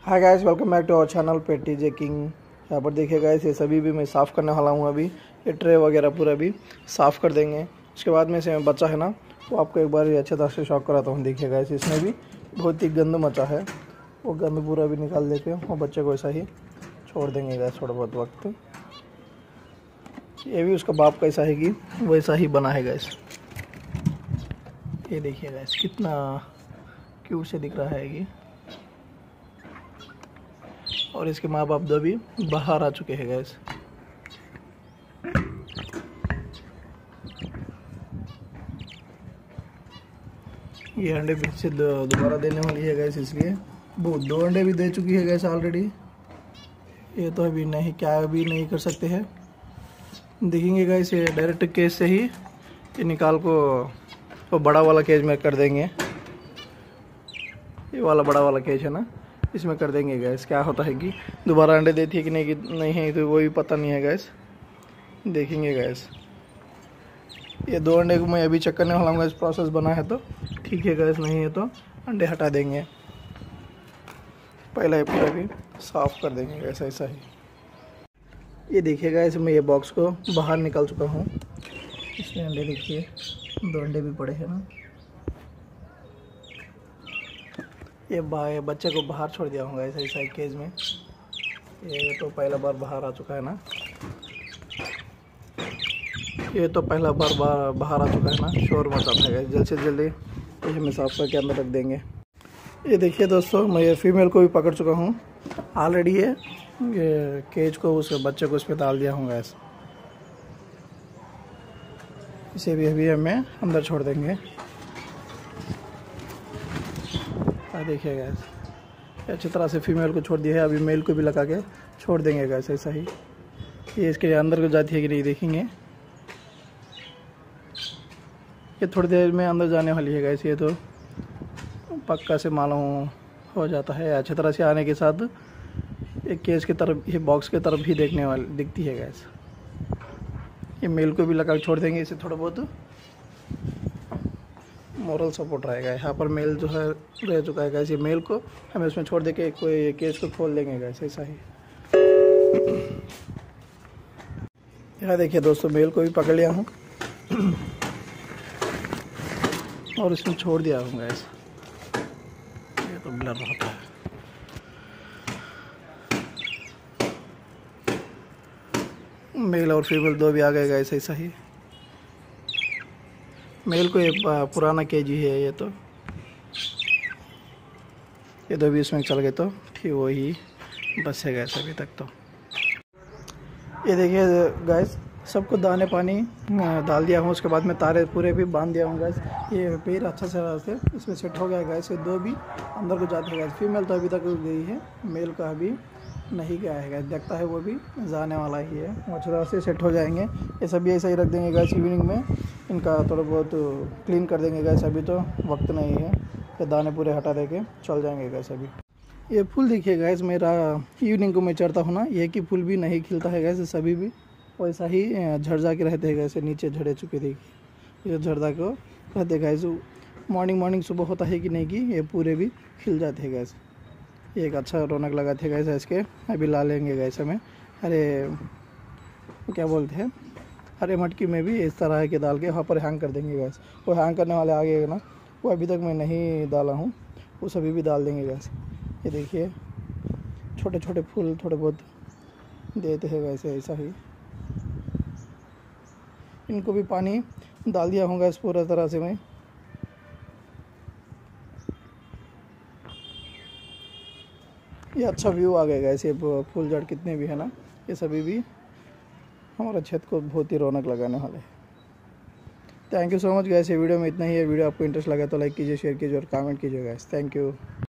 Hi guys, welcome back to our channel Petty J king. यहाँ पर देखिए guys, ये सभी भी मैं साफ़ करने वाला हूँ। अभी ये ट्रे वगैरह पूरा भी साफ़ कर देंगे। उसके बाद में से बच्चा है ना, वो आपको एक बार अच्छे तरह से शॉक कराता हूँ। देखिए गाइस, इसमें भी बहुत ही गंद मचा है। वो गंद पूरा भी निकाल देके वो बच्चे को ऐसा ही छोड़ देंगे गाइस थोड़ा बहुत वक्त। ये भी उसका बाप कैसा है कि वैसा ही बना है गाइस। ये देखिए गाइस, कितना क्यूट से दिख रहा है ये। और इसके माँ बाप दो भी बाहर आ चुके हैं गैस। ये अंडे फिर से दोबारा देने वाली है गैस, इसलिए वो 2 अंडे भी दे चुकी है गैस ऑलरेडी। ये तो अभी नहीं, क्या भी नहीं कर सकते हैं। देखेंगे गैस, ये डायरेक्ट केज से ही ये निकाल को वो बड़ा वाला केज में कर देंगे। ये वाला बड़ा वाला केज है ना, इसमें कर देंगे गैस। क्या होता है कि दोबारा अंडे देती है कि नहीं है तो वो भी पता नहीं है गैस। देखेंगे गैस, ये 2 अंडे को मैं अभी चेक करने वाला हूँ गैस। प्रोसेस बना है तो ठीक है गैस, नहीं है तो अंडे हटा देंगे। पहला ये पूरा भी साफ़ कर देंगे गैस ऐसा ही। ये देखिए गैस, मैं ये बॉक्स को बाहर निकाल चुका हूँ। इसमें अंडे देखिए 2 अंडे भी पड़े हैं ना। ये बच्चे को बाहर छोड़ दिया हूँ ऐसा ही केज में। ये तो पहला बार बाहर आ चुका है ना, ये तो पहला बार बाहर आ चुका है ना। शोर मचाता है, जल्द से जल्दी ये हमें साफ करके अंदर रख देंगे। ये देखिए दोस्तों, मैं ये फीमेल को भी पकड़ चुका हूँ ऑलरेडी। ये केज को उस बच्चे को उस पर डाल दिया हूँ गैस। इसे भी अभी हमें अंदर छोड़ देंगे। देखिए गैस, अच्छी तरह से फीमेल को छोड़ दिया है। अभी मेल को भी लगा के छोड़ देंगे गैस ऐसा ही। ये इसके अंदर को जाती है कि नहीं देखेंगे। ये थोड़ी देर में अंदर जाने वाली है गैस। ये तो पक्का से मालूम हो जाता है। अच्छी तरह से आने के साथ एक केस की तरफ, ये बॉक्स की तरफ भी दिखती है गैस। ये मेल को भी लगा के छोड़ देंगे। इसे थोड़ा बहुत मोरल सपोर्ट रहेगा। यहाँ पर मेल जो है रह चुका है गैस। ये मेल को हमें उसमें छोड़ दे के कोई केस को खोल देंगे गैस ऐसा ही। यहाँ देखिए दोस्तों, मेल को भी पकड़ लिया हूँ और इसमें छोड़ दिया हूँ गैस। ये तो ब्लर होता है। मेल और फीमेल दो भी आ गए गैस ऐसा ही। मेल को एक पुराना केजी है ये तो। ये दो भी इसमें चल गए तो ठीक वही बस है गैस अभी तक तो। ये देखिए गैस, सबको दाने पानी डाल दिया हूँ। उसके बाद में तारे पूरे भी बांध दिया हूँ गैस। ये पेड़ अच्छा से इसमें सेट हो गया गैस। ये दो भी अंदर को जाते हैं गैस। फीमेल तो अभी तक गई है, मेल का अभी नहीं गया है गैस। देखता है वो भी जाने वाला ही है। वो अच्छी तरह से सेट हो जाएंगे। ये सभी ऐसा ही रख देंगे गैस। इवनिंग में इनका थोड़ा बहुत क्लीन कर देंगे गैस। अभी तो वक्त नहीं है, ये दाने पूरे हटा दे के चल जाएंगे गैस अभी। ये फूल देखिए गैस, मेरा इवनिंग को मैं चढ़ता हूँ ना, ये कि फूल भी नहीं खिलता है गैस। सभी भी वैसा ही झड़ जा के रहते हैं गैस। नीचे झड़े चुके देखिए, ये झड़दा को रहते गैस। मॉर्निंग सुबह होता है कि नहीं कि ये पूरे भी खिल जाते हैं गैस। ये एक अच्छा रौनक लगाते हैं गैस इसके। अभी ला लेंगे गैस हमें। अरे क्या बोलते हैं, हरे मटकी में भी इस तरह के डाल के वहाँ पर हैंग कर देंगे गैस। वो हैंग करने वाले आगे ना, वो अभी तक मैं नहीं डाला हूँ, वो सभी भी डाल देंगे गैस। ये देखिए, छोटे छोटे फूल थोड़े बहुत देते हैं वैसे ऐसा ही। इनको भी पानी डाल दिया होगा इस पूरा तरह से मैं। ये अच्छा व्यू आ गया गैस। ये फूल जड़ कितने भी है ना, ये सभी भी हमारा छत को बहुत ही रौनक लगाने वाले हैं। Thank you so much guys. ये वीडियो में इतना ही है। वीडियो आपको इंटरेस्ट लगा तो लाइक कीजिए, शेयर कीजिए और कमेंट कीजिए गैस। Thank you.